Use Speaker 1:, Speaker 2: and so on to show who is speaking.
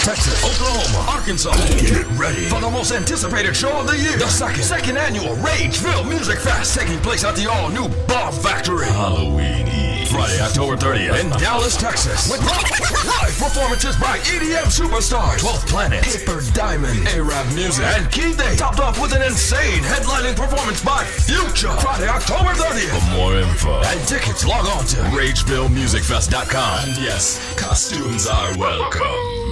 Speaker 1: Texas, Oklahoma, Arkansas. Get ready for the most anticipated show of the year. The second annual Rageville Music Fest, taking place at the all-new Bar Factory. Halloween Eve, Friday, October 30th in Dallas, Texas. With live performances by EDM superstars 12th Planet, Paper Diamond, A-Rap Music, and Keith A. Topped off with an insane headlining performance by Future. Friday, October 30th. For more info and tickets, log on to RagevilleMusicFest.com. And yes, costumes are welcome.